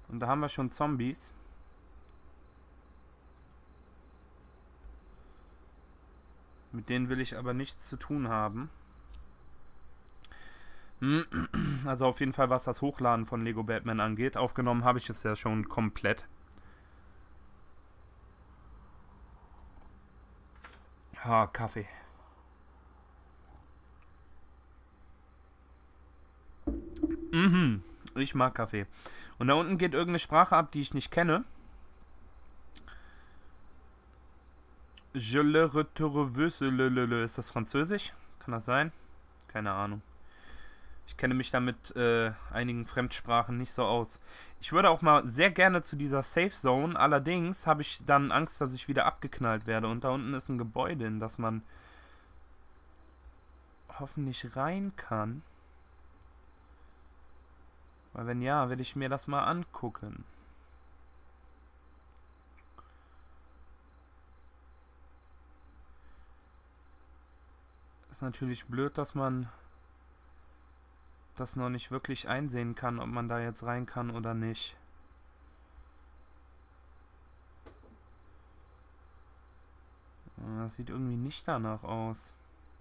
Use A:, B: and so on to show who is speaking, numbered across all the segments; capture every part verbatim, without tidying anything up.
A: Und da haben wir schon Zombies. Mit denen will ich aber nichts zu tun haben. Also auf jeden Fall, was das Hochladen von Lego Batman angeht. Aufgenommen habe ich es ja schon komplett. Ah, Kaffee. Mhm, ich mag Kaffee. Und da unten geht irgendeine Sprache ab, die ich nicht kenne. Je le retrouve, le, le, le. Ist das Französisch? Kann das sein? Keine Ahnung. Ich kenne mich damit äh, einigen Fremdsprachen nicht so aus. Ich würde auch mal sehr gerne zu dieser Safe Zone. Allerdings habe ich dann Angst, dass ich wieder abgeknallt werde. Und da unten ist ein Gebäude, in das man hoffentlich rein kann. Weil wenn ja, will ich mir das mal angucken. Ist natürlich blöd, dass man das noch nicht wirklich einsehen kann, ob man da jetzt rein kann oder nicht. Das sieht irgendwie nicht danach aus.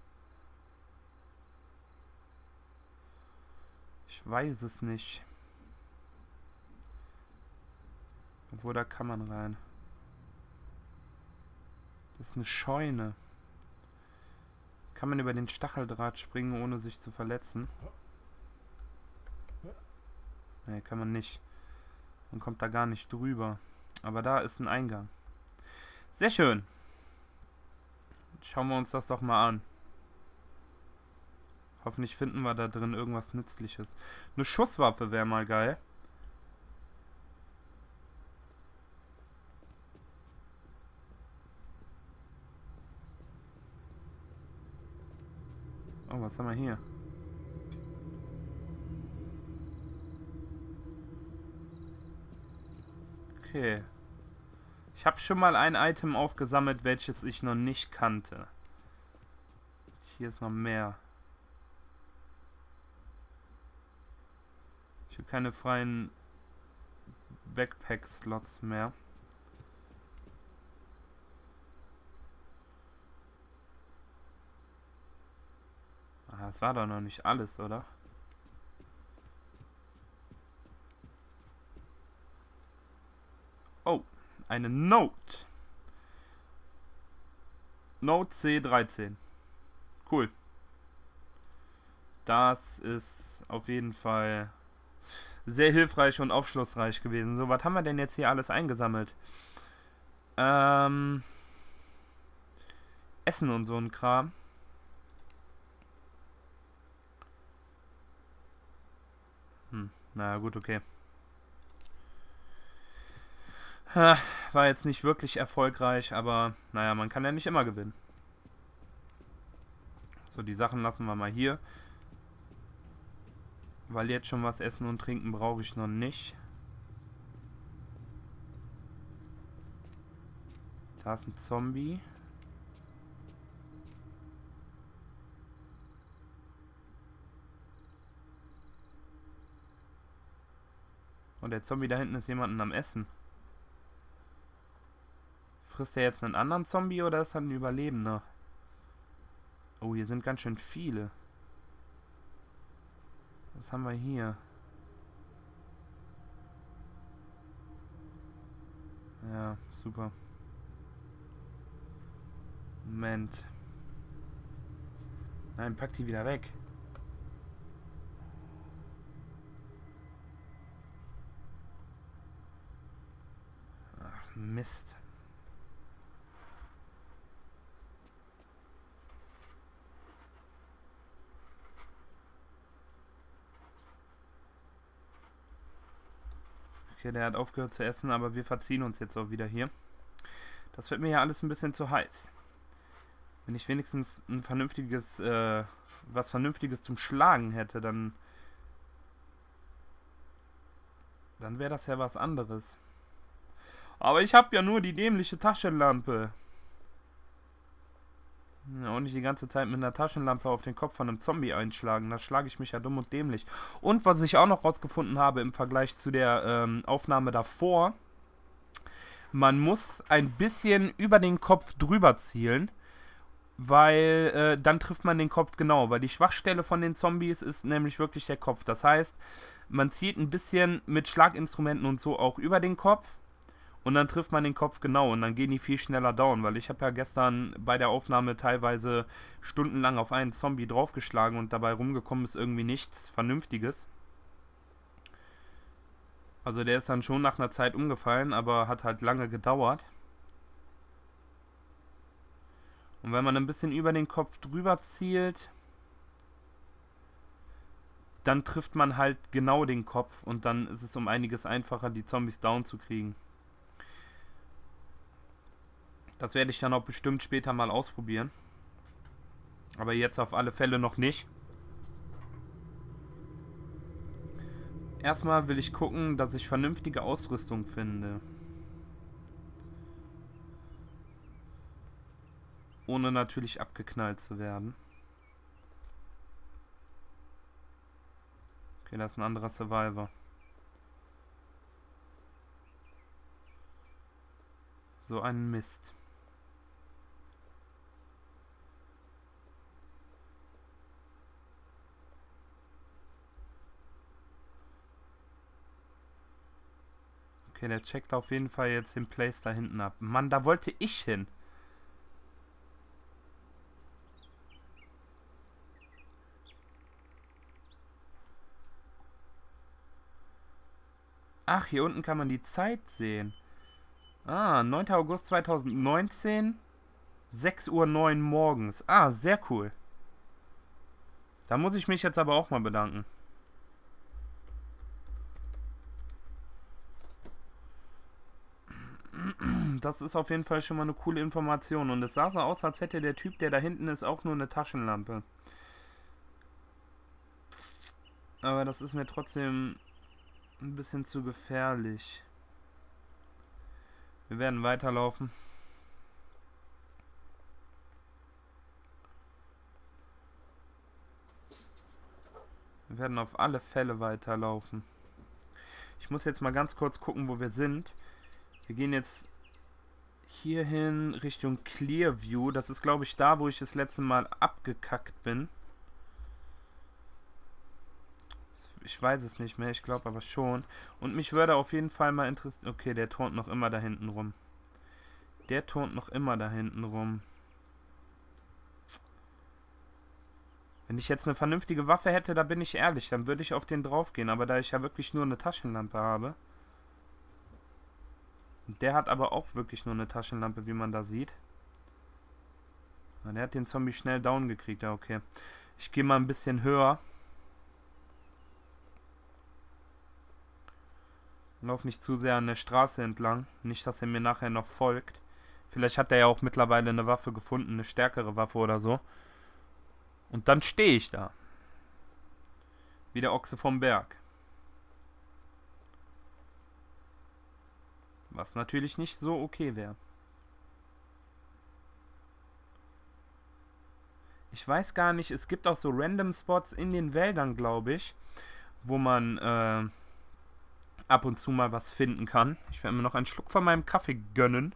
A: Ich weiß es nicht. Obwohl, da kann man rein. Das ist eine Scheune. Kann man über den Stacheldraht springen, ohne sich zu verletzen? Ne, kann man nicht. Man kommt da gar nicht drüber. Aber da ist ein Eingang. Sehr schön. Schauen wir uns das doch mal an. Hoffentlich finden wir da drin irgendwas Nützliches. Eine Schusswaffe wäre mal geil. Oh, was haben wir hier? Okay. Ich habe schon mal ein Item aufgesammelt, welches ich noch nicht kannte. Hier ist noch mehr. Ich habe keine freien Backpack-Slots mehr. Ah, das war doch noch nicht alles, oder? Oh, eine Note. Note C dreizehn. Cool. Das ist auf jeden Fall sehr hilfreich und aufschlussreich gewesen. So, was haben wir denn jetzt hier alles eingesammelt? Ähm... Essen und so ein Kram. Hm, naja, gut, okay. War jetzt nicht wirklich erfolgreich, aber naja, man kann ja nicht immer gewinnen. So, die Sachen lassen wir mal hier. Weil jetzt schon was essen und trinken brauche ich noch nicht. Da ist ein Zombie. Und der Zombie da hinten ist jemanden am Essen. Frisst er jetzt einen anderen Zombie oder ist er ein Überlebender? Oh, hier sind ganz schön viele. Was haben wir hier? Ja, super. Moment. Nein, pack die wieder weg. Ach, Mist. Okay, der hat aufgehört zu essen, aber wir verziehen uns jetzt auch wieder hier. Das wird mir ja alles ein bisschen zu heiß. Wenn ich wenigstens ein vernünftiges, äh, was Vernünftiges zum Schlagen hätte, dann, dann wäre das ja was anderes. Aber ich habe ja nur die dämliche Taschenlampe. Ja, und nicht die ganze Zeit mit einer Taschenlampe auf den Kopf von einem Zombie einschlagen. Da schlage ich mich ja dumm und dämlich. Und was ich auch noch rausgefunden habe im Vergleich zu der ähm, Aufnahme davor, man muss ein bisschen über den Kopf drüber zielen, weil äh, dann trifft man den Kopf genau. Weil die Schwachstelle von den Zombies ist nämlich wirklich der Kopf. Das heißt, man zielt ein bisschen mit Schlaginstrumenten und so auch über den Kopf. Und dann trifft man den Kopf genau und dann gehen die viel schneller down, weil ich habe ja gestern bei der Aufnahme teilweise stundenlang auf einen Zombie draufgeschlagen und dabei rumgekommen ist irgendwie nichts Vernünftiges. Also der ist dann schon nach einer Zeit umgefallen, aber hat halt lange gedauert. Und wenn man ein bisschen über den Kopf drüber zielt, dann trifft man halt genau den Kopf und dann ist es um einiges einfacher, die Zombies down zu kriegen. Das werde ich dann auch bestimmt später mal ausprobieren. Aber jetzt auf alle Fälle noch nicht. Erstmal will ich gucken, dass ich vernünftige Ausrüstung finde. Ohne natürlich abgeknallt zu werden. Okay, da ist ein anderer Survivor. So ein Mist. Okay, der checkt auf jeden Fall jetzt den Place da hinten ab. Mann, da wollte ich hin. Ach, hier unten kann man die Zeit sehen. Ah, neunter August zweitausendneunzehn, sechs Uhr neun morgens. Ah, sehr cool. Da muss ich mich jetzt aber auch mal bedanken. Das ist auf jeden Fall schon mal eine coole Information. Und es sah so aus, als hätte der Typ, der da hinten ist, auch nur eine Taschenlampe. Aber das ist mir trotzdem ein bisschen zu gefährlich. Wir werden weiterlaufen. Wir werden auf alle Fälle weiterlaufen. Ich muss jetzt mal ganz kurz gucken, wo wir sind. Wir gehen jetzt hierhin Richtung Clearview. Das ist, glaube ich, da, wo ich das letzte Mal abgekackt bin. Ich weiß es nicht mehr, ich glaube aber schon. Und mich würde auf jeden Fall mal interessieren... Okay, der turnt noch immer da hinten rum. Der turnt noch immer da hinten rum. Wenn ich jetzt eine vernünftige Waffe hätte, da bin ich ehrlich, dann würde ich auf den draufgehen. Aber da ich ja wirklich nur eine Taschenlampe habe... Der hat aber auch wirklich nur eine Taschenlampe, wie man da sieht. Der hat den Zombie schnell down gekriegt. Ja, okay. Ich gehe mal ein bisschen höher. Lauf nicht zu sehr an der Straße entlang. Nicht, dass er mir nachher noch folgt. Vielleicht hat er ja auch mittlerweile eine Waffe gefunden. Eine stärkere Waffe oder so. Und dann stehe ich da. Wie der Ochse vom Berg. Was natürlich nicht so okay wäre. Ich weiß gar nicht, es gibt auch so random Spots in den Wäldern, glaube ich, wo man äh, ab und zu mal was finden kann. Ich werde mir noch einen Schluck von meinem Kaffee gönnen.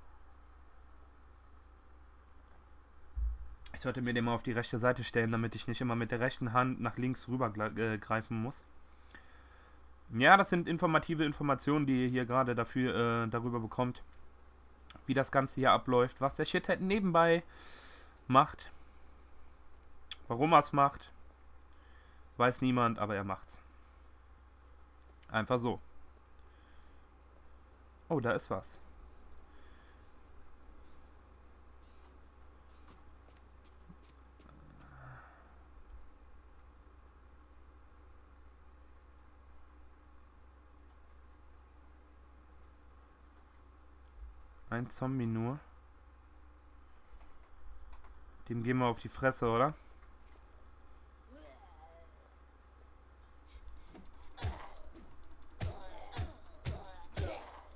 A: Ich sollte mir den mal auf die rechte Seite stellen, damit ich nicht immer mit der rechten Hand nach links rüber äh, greifen muss. Ja, das sind informative Informationen, die ihr hier gerade dafür äh, darüber bekommt, wie das Ganze hier abläuft, was der Shithead nebenbei macht. Warum er es macht, weiß niemand, aber er macht's. Einfach so. Oh, da ist was. Ein Zombie nur. Dem gehen wir auf die Fresse, oder?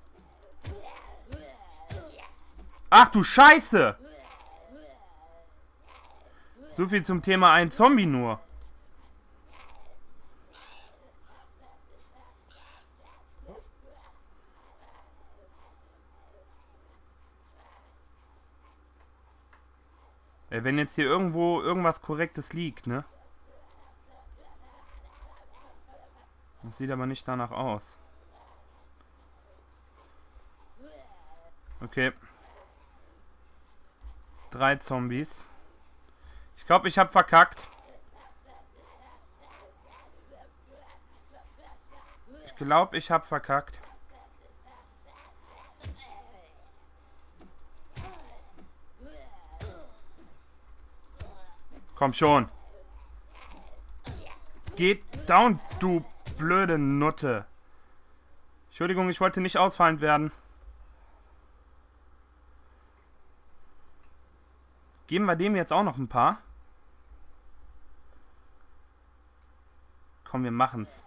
A: Ach du Scheiße! So viel zum Thema ein Zombie nur. Ey, wenn jetzt hier irgendwo irgendwas Korrektes liegt, ne? Das sieht aber nicht danach aus. Okay. Drei Zombies. Ich glaube, ich habe verkackt. Ich glaube, ich habe verkackt. Komm schon. Geht down, du blöde Nutte. Entschuldigung, ich wollte nicht ausfallend werden. Geben wir dem jetzt auch noch ein paar? Komm, wir machen's.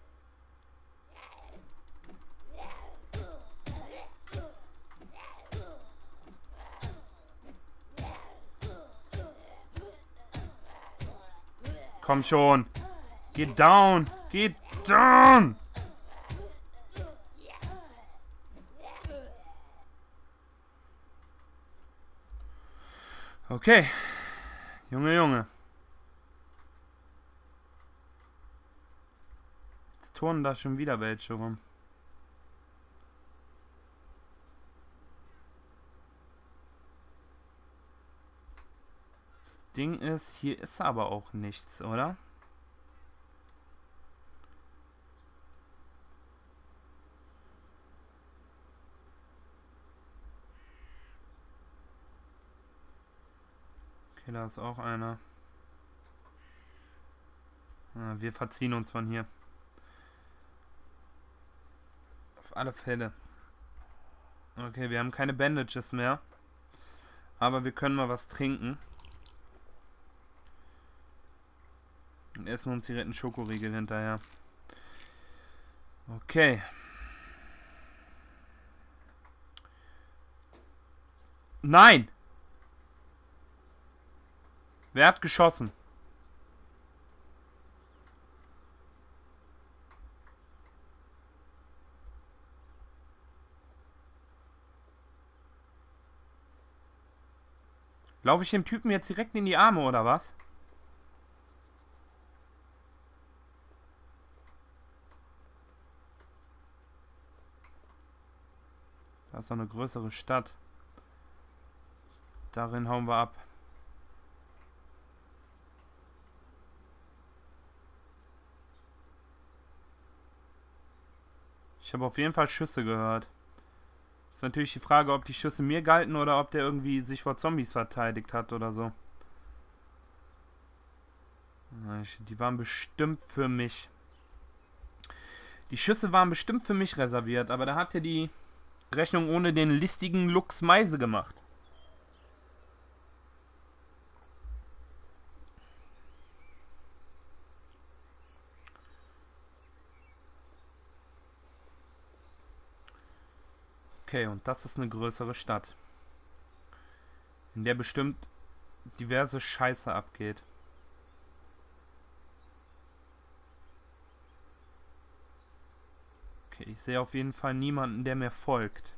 A: Komm schon. Geht down. Geht down. Okay. Junge, Junge. Jetzt turnen da schon wieder welche rum. Das Ding ist, hier ist aber auch nichts, oder? Okay, da ist auch einer. Ah, wir verziehen uns von hier. Auf alle Fälle. Okay, wir haben keine Bandages mehr. Aber wir können mal was trinken. Und essen uns direkt einen Schokoriegel hinterher. Okay. Nein! Wer hat geschossen? Laufe ich dem Typen jetzt direkt in die Arme, oder was? Da ist doch eine größere Stadt. Darin hauen wir ab. Ich habe auf jeden Fall Schüsse gehört. Ist natürlich die Frage, ob die Schüsse mir galten oder ob der irgendwie sich vor Zombies verteidigt hat oder so. Die waren bestimmt für mich. Die Schüsse waren bestimmt für mich reserviert, aber da hat er die Rechnung ohne den listigen Lux Meise gemacht. Okay, und das ist eine größere Stadt, in der bestimmt diverse Scheiße abgeht. Okay, ich sehe auf jeden Fall niemanden, der mir folgt.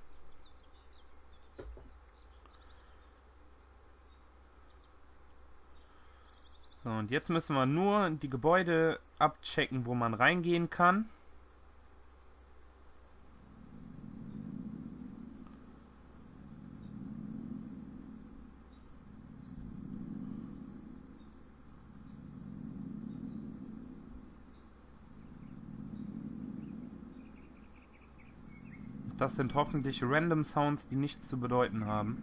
A: So, und jetzt müssen wir nur die Gebäude abchecken, wo man reingehen kann. Das sind hoffentlich random Sounds, die nichts zu bedeuten haben.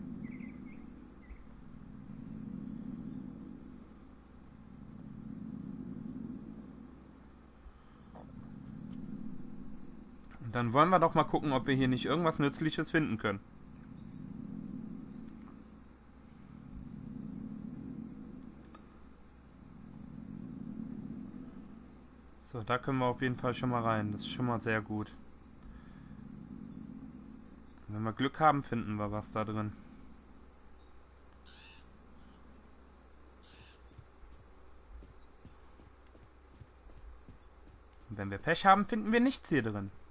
A: Und dann wollen wir doch mal gucken, ob wir hier nicht irgendwas Nützliches finden können. So, da können wir auf jeden Fall schon mal rein. Das ist schon mal sehr gut. Wenn wir Glück haben, finden wir was da drin. Wenn wir Pech haben, finden wir nichts hier drin.